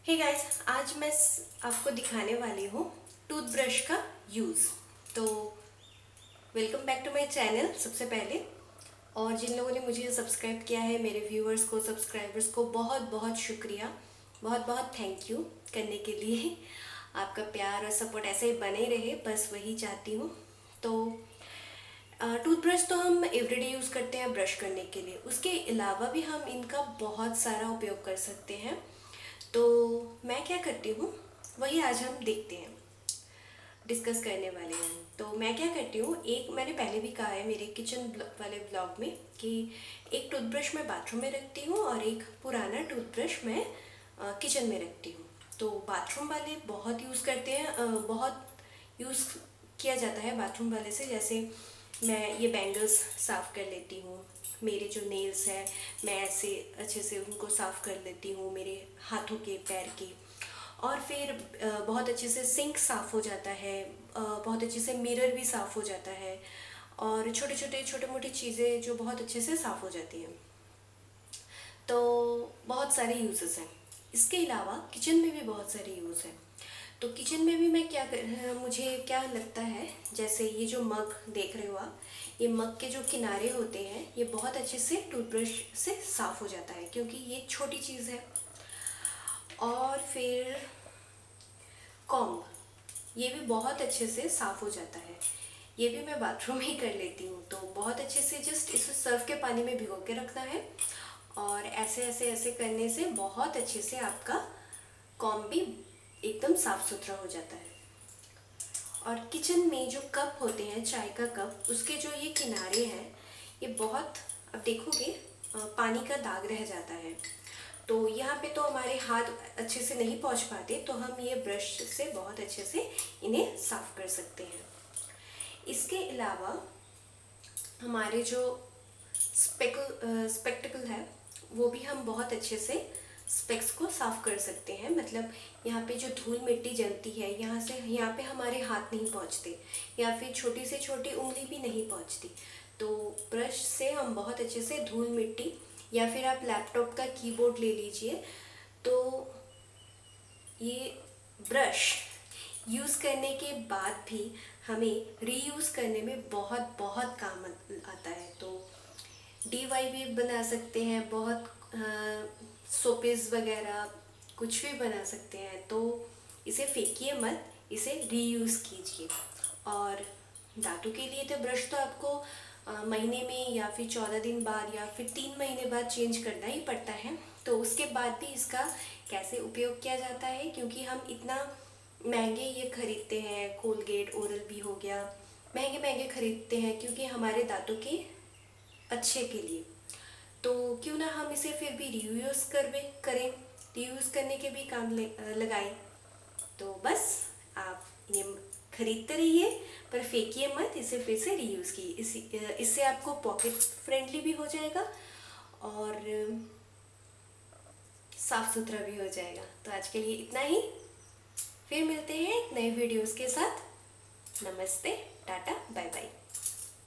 Hey guys, आज मैं आपको दिखाने वाली हूँ टूथब्रश का यूज़। तो welcome back to my channel सबसे पहले। और जिन लोगों ने मुझे सब्सक्राइब किया है, मेरे व्यूअर्स को, सब्सक्राइबर्स को बहुत बहुत शुक्रिया, बहुत बहुत थैंक यू करने के लिए। आपका प्यार और सपोर्ट ऐसे ही बने रहे, बस वही चाहती हूँ। तो टूथब्रश तो हम एवरीडे यूज़ करते हैं ब्रश करने के लिए, उसके अलावा भी हम इनका बहुत सारा उपयोग कर सकते हैं। तो मैं क्या करती हूँ वही आज हम देखते हैं, डिस्कस करने वाले हैं। तो मैं क्या करती हूँ, एक मैंने पहले भी कहा है मेरे किचन वाले ब्लॉग में कि एक टूथब्रश मैं बाथरूम में रखती हूँ और एक पुराना टूथब्रश मैं किचन में रखती हूँ। तो बाथरूम वाले बहुत यूज़ करते हैं, बहुत यूज़ किया जाता है बाथरूम वाले से। जैसे मैं ये बैंगल्स साफ़ कर लेती हूँ, मेरे जो नेल्स हैं मैं ऐसे अच्छे से उनको साफ़ कर लेती हूँ, मेरे हाथों के, पैर के। और फिर बहुत अच्छे से सिंक साफ़ हो जाता है, बहुत अच्छे से मिरर भी साफ़ हो जाता है, और छोटे मोटी चीज़ें जो बहुत अच्छे से साफ़ हो जाती हैं। तो बहुत सारे यूजेस हैं। इसके अलावा किचन में भी बहुत सारे यूज़ हैं। तो किचन में भी मैं मुझे क्या लगता है, जैसे ये जो मग देख रहे हो आप, ये मग के जो किनारे होते हैं ये बहुत अच्छे से टूथब्रश से साफ़ हो जाता है, क्योंकि ये छोटी चीज़ है। और फिर कॉम्ब, ये भी बहुत अच्छे से साफ़ हो जाता है, ये भी मैं बाथरूम में ही कर लेती हूँ। तो बहुत अच्छे से जस्ट इसे सर्फ के पानी में भिगो के रखना है, और ऐसे ऐसे ऐसे करने से बहुत अच्छे से आपका कॉम्ब भी एकदम साफ़ सुथरा हो जाता है। और किचन में जो कप होते हैं, चाय का कप, उसके जो ये किनारे हैं ये बहुत, अब देखोगे पानी का दाग रह जाता है। तो यहाँ पे तो हमारे हाथ अच्छे से नहीं पहुँच पाते, तो हम ये ब्रश से बहुत अच्छे से इन्हें साफ़ कर सकते हैं। इसके अलावा हमारे जो स्पेक्टिकल है वो भी हम बहुत अच्छे से स्पेक्स को साफ़ कर सकते हैं। मतलब यहाँ पे जो धूल मिट्टी जमती है, यहाँ पे हमारे हाथ नहीं पहुँचते, या फिर छोटी से छोटी उंगली भी नहीं पहुँचती। तो ब्रश से हम बहुत अच्छे से धूल मिट्टी, या फिर आप लैपटॉप का कीबोर्ड ले लीजिए, तो ये ब्रश यूज़ करने के बाद भी हमें रीयूज़ करने में बहुत बहुत काम आता है। तो DIY भी बना सकते हैं, बहुत सोपेज वगैरह कुछ भी बना सकते हैं। तो इसे फेंकिए मत, इसे रीयूज़ कीजिए। और दांतों के लिए तो ब्रश तो आपको महीने में या फिर 14 दिन बाद या फिर 3 महीने बाद चेंज करना ही पड़ता है। तो उसके बाद भी इसका कैसे उपयोग किया जाता है, क्योंकि हम इतना महंगे ये खरीदते हैं, कोलगेट, ओरल बी हो गया, महंगे महंगे खरीदते हैं क्योंकि हमारे दांतों के अच्छे के लिए। तो क्यों ना हम इसे फिर भी करें, रीयूज़ करने के भी काम लगाएं। तो बस आप ये खरीदते रहिए, पर फेंकिए मत, इसे फिर से रीयूज़ कीजिए। इससे आपको पॉकेट फ्रेंडली भी हो जाएगा और साफ़ सुथरा भी हो जाएगा। तो आज के लिए इतना ही, फिर मिलते हैं नए वीडियोस के साथ। नमस्ते, टाटा, बाय बाय।